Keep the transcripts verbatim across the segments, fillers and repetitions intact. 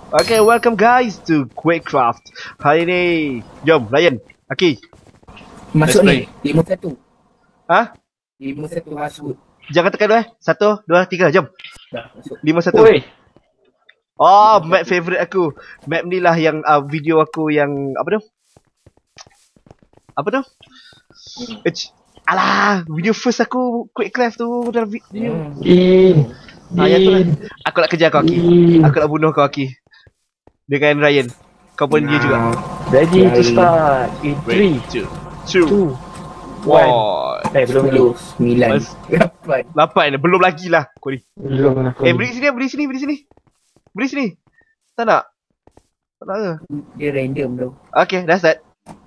Okay, welcome guys to Quakecraft. Hari ni, jom Ryan, Aki. Masuk ni, lima satu. Ha? lima satu hasut. Jangan tekan dulu eh. Satu, dua, tiga, jom. Dah, masuk. lima satu. Oi. Oh, map favourite aku. Map ni lah yang uh, video aku yang apa tu? Apa tu? Ech, alah, video first aku Quakecraft tu dalam video. In. Ah, yang tu lah. Aku nak kejar kau Aki. Aku nak bunuh kau Aki. Dengan Ryan. Kau pun dia juga. Ready to start. In three, two, two, two, one. one. Eh, belum lagi. sembilan. lapan. Lapan. Belum lagi lah kau ni. Belum aku. Eh, beri sini, beri sini, beri sini. Beri sini. Tak nak? Tak nak ke? Dia random tau. Okay, dah start.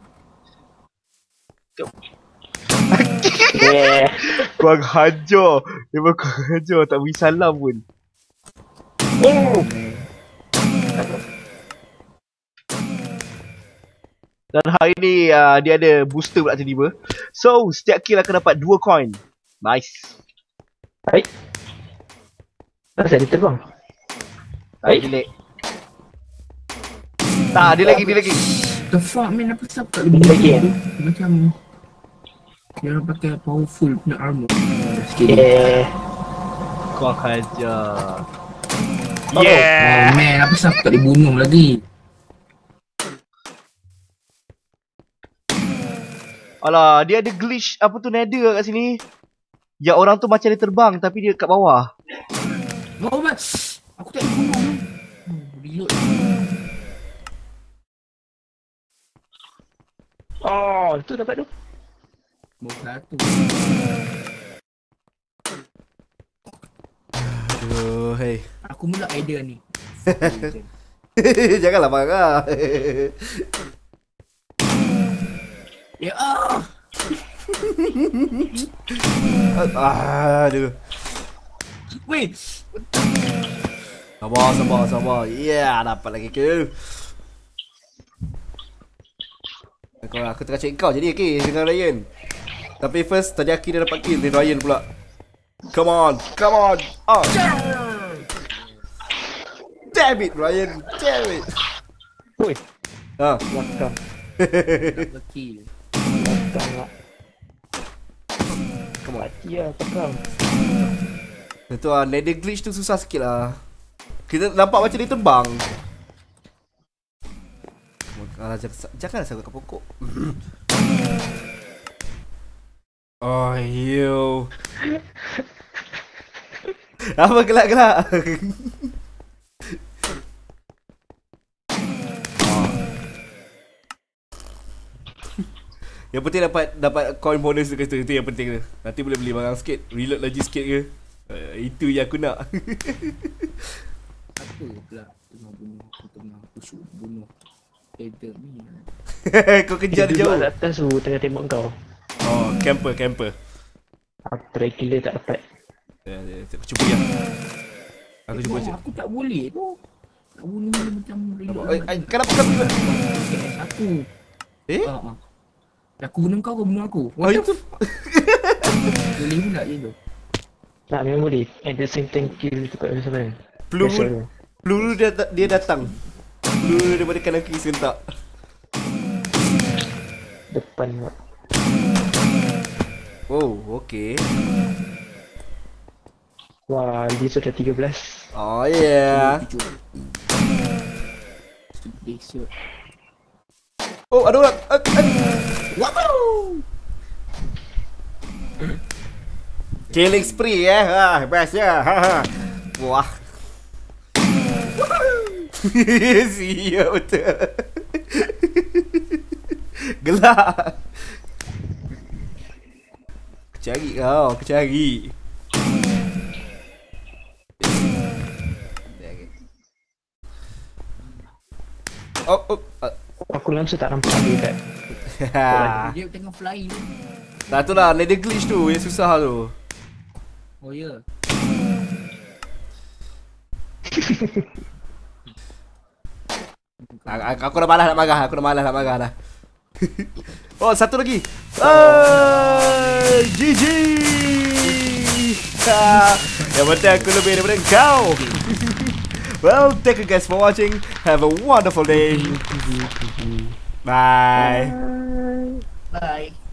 Yeah. Kurang hajar. Memang kurang hajar. Tak beri salam pun. Oh. Dan hari ni uh, dia ada booster pula tiba-tiba. So, setiap kill akan dapat dua coin. Nice. Baik. Asal dia terbang? Baik. Gila. Tak, dia lagi, dia lagi. The fuck man, apa sebab tak Dia lebih lagi eh? Macam dia orang pakai powerful punya armor. Sikit. Yeah. Kurang hajar. Oh man, apa sebab tak dibunuh lagi? Alah, dia ada glitch apa tu nether kat sini. Yang orang tu macam dia terbang tapi dia kat bawah. Oh man, aku tak dibunuh. Hmm, reload. Oh, tu dapat tu. Bawa satu. Aduh, hey. Aku mula idea ni. Janganlah marah. Ya ah. Aduh. Wait. Sabar, sabar, sabar. Ya, yeah, dapat lagi kill. Aku, aku tengah check kau jadi okay dengan Ryan. Tapi first tadi Aki dah dapat kill dengan Ryan pula. Come on, come on. Oh. Damn it Ryan, damn it. Oi. Ha. Belakang. Double kill. Belakang lah. Come on. Mati lah belakang. Itu ah, nether glitch tu susah sikit lah. Kita nampak macam dia terbang. Alah, jangan, janganlah sangat kat pokok. Oh, yo. Apa gelak-gelak? Yang penting dapat dapat coin bonus tu, itu yang penting tu. Nanti boleh beli barang sikit, reload lagi sikit ke. Uh, itu yang aku nak. Apa pula tengah bunuh, aku tengah pusuk bunuh. Header ni. Kau kejar dia Duduk jauh. kat atas tu tengah tembak kau. Oh, camper, camper. Aku try killer tak dapat. Ya, ya, aku cuba ya. Aku cuba je. Aku tak boleh tu. Tak bunuh dia macam reload. Eh, eh, kenapa kau bunuh? Aku. Eh? Ah, ah. Aku bunuh kau, kau bunuh aku. Oh, itu. Boleh pula je tu. Tak, memang boleh. At the same time kill tu kat sana. Peluru, peluru dia, dia datang. Peluru daripada kanan kiri serentak. Depan pula. Oh, okey. Wah, dia sudah tiga belas. Oh, yeah. Besok. Oh, ada orang. Uh, uh. Wow. Killing spree eh. Ha, best ya. Ha, ha. Wah. Siap betul. Gelak. Cari kau, aku cari. Oh, oh. Uh. Aku langsung tak nampak dia kat. Dia tengah fly tu. Nah, tu lah, nether glitch tu yang susah tu. Oh ya. Aku, aku dah malas nak marah, aku dah malas nak marah dah. Oh, satu lagi. Oh, G G. Yang penting aku lebih daripada kau. Well, thank you guys for watching. Have a wonderful day. Bye. Bye.